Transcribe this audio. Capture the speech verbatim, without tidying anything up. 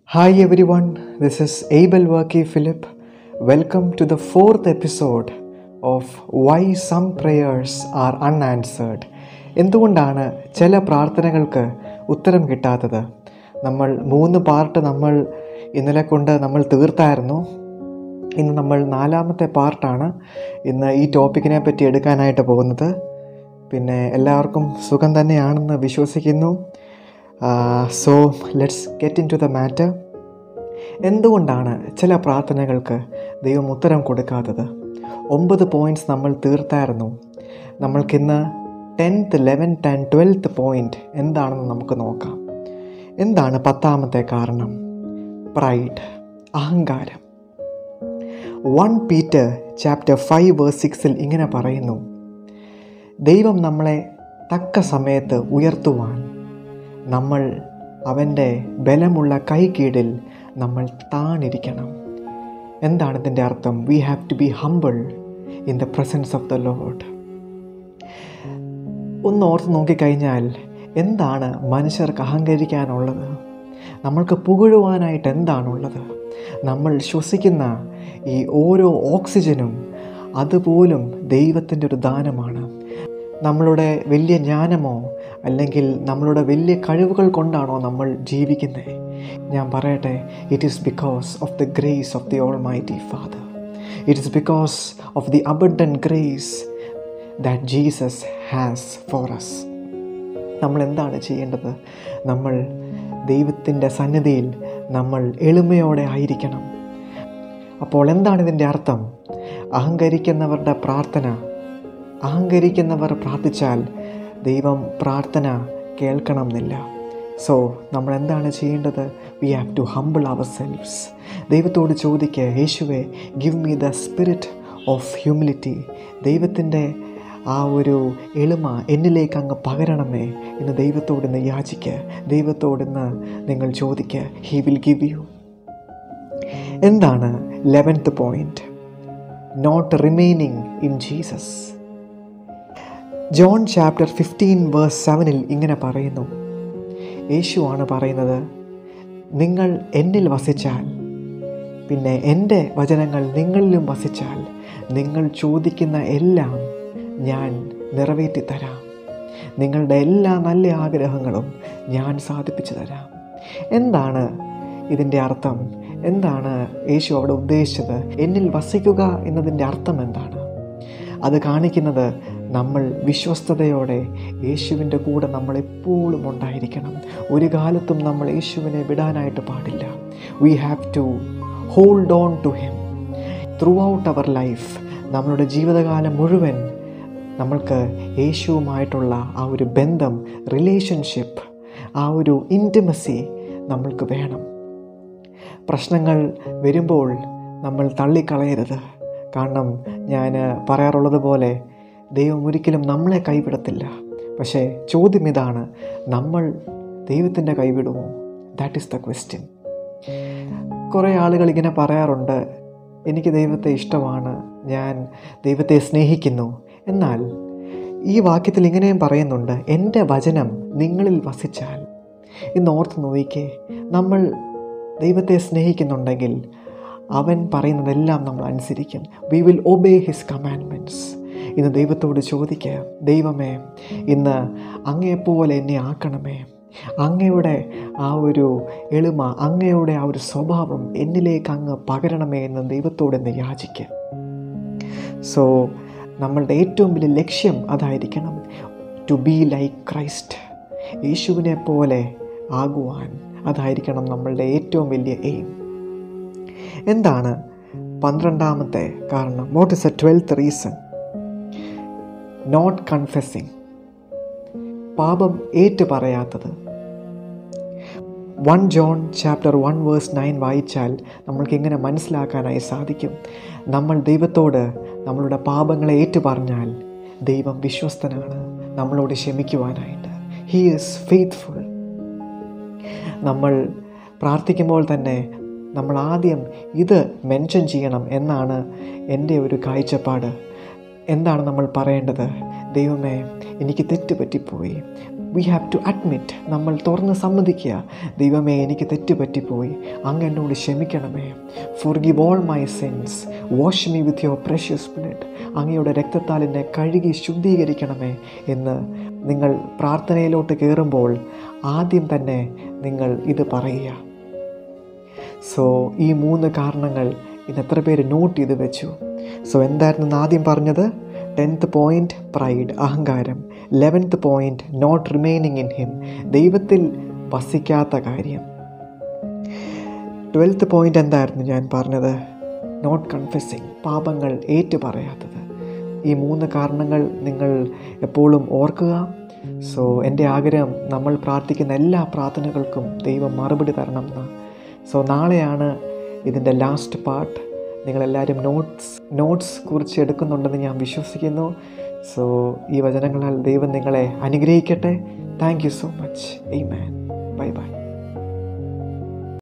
Hi everyone, this is Abel Varkey Philip. Welcome to the fourth episode of Why Some Prayers Are Unanswered. എന്തുകൊണ്ടാണ് ചില പ്രാർത്ഥനകൾക്ക് ഉത്തരം കിട്ടാത്തത്? നമ്മൾ മൂന്ന് പാർട്ട് നമ്മൾ ഇന്നലെ കൊണ്ട് നമ്മൾ തീർത്തായിരുന്നു. ഇന്ന് നമ്മൾ നാലാമത്തെ പാർട്ടാണ് ഇന്ന് ഈ ടോപ്പിക്കിനെ പറ്റി എടുക്കാനായിട്ട് പോകുന്നത്. പിന്നെ എല്ലാവർക്കും സുഖം തന്നെയാണെന്ന് വിശ്വസിക്കുന്നു. So let's get into the matter. എന്തുകൊണ്ടാണ് ചില പ്രാർത്ഥനകൾക്ക് ദൈവം ഉത്തരം കൊടുക്കാത്തത്? ഒമ്പത് പോയിൻറ്റ്സ് നമ്മൾ തീർത്തായിരുന്നു. നമ്മൾക്കിന്ന് tenth eleventh and twelfth point എന്താണെന്ന് നമുക്ക് നോക്കാം. എന്താണ് പത്താമത്തെ കാരണം? പ്രൈഡ്, അഹങ്കാരം. One Peter chapter five verse സിക്സിൽ ഇങ്ങനെ പറയുന്നു, ദൈവം നമ്മളെ തക്ക സമയത്ത് ഉയർത്തുവാൻ നമ്മൾ അവൻ്റെ ബലമുള്ള കൈ കീഴിൽ നമ്മൾ താണിരിക്കണം. എന്താണ് ഇതിൻ്റെ അർത്ഥം? We have to be humble in the presence of the Lord. ഒന്ന് ഓർത്ത് നോക്കിക്കഴിഞ്ഞാൽ എന്താണ് മനുഷ്യർക്ക് അഹങ്കരിക്കാനുള്ളത്? നമ്മൾക്ക് പുകഴുവാനായിട്ട് എന്താണുള്ളത്? നമ്മൾ ശ്വസിക്കുന്ന ഈ ഓരോ ഓക്സിജനും അതുപോലും ദൈവത്തിൻ്റെ ഒരു ദാനമാണ്. നമ്മളുടെ വലിയ ജ്ഞാനമോ അല്ലെങ്കിൽ നമ്മളുടെ വലിയ കഴിവുകൾ കൊണ്ടാണോ നമ്മൾ ജീവിക്കുന്നത്? ഞാൻ പറയട്ടെ, it is because of the grace of the Almighty Father. It is because of the abundant grace that Jesus has for us. നമ്മൾ എന്താണ് ചെയ്യേണ്ടത്? നമ്മൾ ദൈവത്തിൻ്റെ സന്നിധിയിൽ നമ്മൾ എളിമയോടെ ആയിരിക്കണം. അപ്പോൾ എന്താണ് ഇതിൻ്റെ അർത്ഥം? അഹങ്കരിക്കുന്നവരുടെ പ്രാർത്ഥന, അഹങ്കരിക്കുന്നവർ പ്രാർത്ഥിച്ചാൽ ദൈവം പ്രാർത്ഥന കേൾക്കണം എന്നില്ല. സോ നമ്മൾ എന്താണ് ചെയ്യേണ്ടത്? We have to humble ourselves. ദൈവത്തോട് ചോദിക്കുക, യേശുവേ, give me the spirit of humility. ദൈവത്തിൻ്റെ ആ ഒരു എളിമ എന്നിലേക്ക് അങ്ങ് പകരണമേ എന്ന് ദൈവത്തോട് ഇന്ന് യാചിക്കുക. ദൈവത്തോട് ഇന്ന് നിങ്ങൾ ചോദിക്കുക. He will give you. എന്താണ് eleventh point? Not remaining in Jesus. John chapter fifteen verse സെവനിൽ ഇങ്ങനെ പറയുന്നു, യേശുവാണ് പറയുന്നത്, നിങ്ങൾ എന്നിൽ വസിച്ചാൽ, പിന്നെ എൻ്റെ വചനങ്ങൾ നിങ്ങളിലും വസിച്ചാൽ നിങ്ങൾ ചോദിക്കുന്ന എല്ലാം ഞാൻ നിറവേറ്റി തരാം. നിങ്ങളുടെ എല്ലാ നല്ല ആഗ്രഹങ്ങളും ഞാൻ സാധിപ്പിച്ചു തരാം. എന്താണ് ഇതിൻ്റെ അർത്ഥം? എന്താണ് യേശു അവിടെ ഉദ്ദേശിച്ചത്? എന്നിൽ വസിക്കുക എന്നതിൻ്റെ അർത്ഥം എന്താണ്? അത് കാണിക്കുന്നത് നമ്മൾ വിശ്വസ്തയോടെ യേശുവിൻ്റെ കൂടെ നമ്മൾ എപ്പോഴും ഉണ്ടായിരിക്കണം. ഒരു കാലത്തും നമ്മൾ യേശുവിനെ വിടാനായിട്ട് പാടില്ല. We have to hold on to him throughout our life. നമ്മളുടെ ജീവിതകാലം മുഴുവൻ നമ്മൾക്ക് യേശുവുമായിട്ടുള്ള ആ ഒരു ബന്ധം, റിലേഷൻഷിപ്പ്, ആ ഒരു ഇൻറ്റിമസി നമ്മൾക്ക് വേണം. പ്രശ്നങ്ങൾ വരുമ്പോൾ നമ്മൾ തള്ളിക്കളയരുത്. കാരണം ഞാൻ പറയാറുള്ളത് പോലെ ദൈവം ഒരിക്കലും നമ്മളെ കൈവിടത്തില്ല. പക്ഷേ ചോദ്യം ഇതാണ്, നമ്മൾ ദൈവത്തിൻ്റെ കൈവിടുമോ? That is the question. കുറേ ആളുകൾ ഇങ്ങനെ പറയാറുണ്ട്, എനിക്ക് ദൈവത്തെ ഇഷ്ടമാണ്, ഞാൻ ദൈവത്തെ സ്നേഹിക്കുന്നു. എന്നാൽ ഈ വാക്യത്തിൽ ഇങ്ങനെയും പറയുന്നുണ്ട്, എൻ്റെ വചനം നിങ്ങളിൽ വസിച്ചാൽ. ഇന്ന് ഓർത്ത് നോക്കിക്കേ, നമ്മൾ ദൈവത്തെ സ്നേഹിക്കുന്നുണ്ടെങ്കിൽ അവൻ പറയുന്നതെല്ലാം നമ്മൾ അനുസരിക്കും. We will obey his commandments. ഇന്ന് ദൈവത്തോട് ചോദിക്കുക, ദൈവമേ, ഇന്ന് അങ്ങയെപ്പോലെ എന്നെ ആക്കണമേ. അങ്ങയുടെ ആ ഒരു എളിമ, അങ്ങയുടെ ആ ഒരു സ്വഭാവം എന്നിലേക്ക് അങ്ങ് പകരണമേ എന്ന് ദൈവത്തോട് ഇന്ന് യാചിക്കുക. സോ നമ്മളുടെ ഏറ്റവും വലിയ ലക്ഷ്യം അതായിരിക്കണം, ടു ബി ലൈക്ക് ക്രൈസ്റ്റ്. യേശുവിനെ പോലെ ആകുവാൻ അതായിരിക്കണം നമ്മളുടെ ഏറ്റവും വലിയ എയിം. എന്താണ് പന്ത്രണ്ടാമത്തെ കാരണം? What is a twelfth reason? Not confessing. പാപം ഏറ്റു പറയാത്തത്. One John chapter one verse nine വായിച്ചാൽ നമ്മൾക്ക് ഇങ്ങനെ മനസ്സിലാക്കാനായി സാധിക്കും, നമ്മൾ ദൈവത്തോട് നമ്മളുടെ പാപങ്ങളെ ഏറ്റു പറഞ്ഞാൽ ദൈവം വിശ്വസ്തനാണ് നമ്മളോട് ക്ഷമിക്കുവാനായിട്ട്. He is faithful. നമ്മൾ പ്രാർത്ഥിക്കുമ്പോൾ തന്നെ നമ്മൾ ആദ്യം ഇത് മെൻഷൻ ചെയ്യണം എന്നാണ് എൻ്റെ ഒരു കാഴ്ചപ്പാട്. എന്താണ് നമ്മൾ പറയേണ്ടത്? ദൈവമേ, എനിക്ക് തെറ്റ് പറ്റിപ്പോയി, വി ഹാവ് ടു അഡ്മിറ്റ്, നമ്മൾ തുറന്ന് സമ്മതിക്കുക, ദൈവമേ എനിക്ക് തെറ്റുപറ്റിപ്പോയി, അങ്ങ് എന്നോട് ക്ഷമിക്കണമേ. Forgive all my sins, wash me with your precious blood, അങ്ങയുടെ രക്തത്താൽ എന്നെ കഴുകി ശുദ്ധീകരിക്കണമേ എന്ന് നിങ്ങൾ പ്രാർത്ഥനയിലോട്ട് കയറുമ്പോൾ ആദ്യം തന്നെ നിങ്ങൾ ഇത് പറയുക. സോ ഈ മൂന്ന് കാരണങ്ങൾ ഇന്ന് എത്ര പേര് നോട്ട് ചെയ്ത് വെച്ചു? സോ എന്തായിരുന്നു ആദ്യം പറഞ്ഞത്? ടെൻത്ത് പോയിൻറ്റ് പ്രൈഡ്, അഹങ്കാരം. Eleventh point not remaining in him, ദൈവത്തിൽ വസിക്കാത്ത കാര്യം. ട്വൽത്ത് പോയിൻ്റ് എന്തായിരുന്നു ഞാൻ പറഞ്ഞത്? നോട്ട് കൺഫെസിങ്, പാപങ്ങൾ ഏറ്റു പറയാത്തത്. ഈ മൂന്ന് കാരണങ്ങൾ നിങ്ങൾ എപ്പോഴും ഓർക്കുക. സോ എൻ്റെ ആഗ്രഹം നമ്മൾ പ്രാർത്ഥിക്കുന്ന എല്ലാ പ്രാർത്ഥനകൾക്കും ദൈവം മറുപടി തരണം എന്ന്. സോ നാളെയാണ് ഇതിൻ്റെ ലാസ്റ്റ് പാർട്ട്. നിങ്ങളെല്ലാവരും നോട്ട്സ് നോട്ട്സ് കുറിച്ച് എടുക്കുന്നുണ്ടെന്ന് ഞാൻ വിശ്വസിക്കുന്നു. സോ ഈ വചനങ്ങളാൽ ദൈവം നിങ്ങളെ അനുഗ്രഹിക്കട്ടെ. Thank you so much. Amen.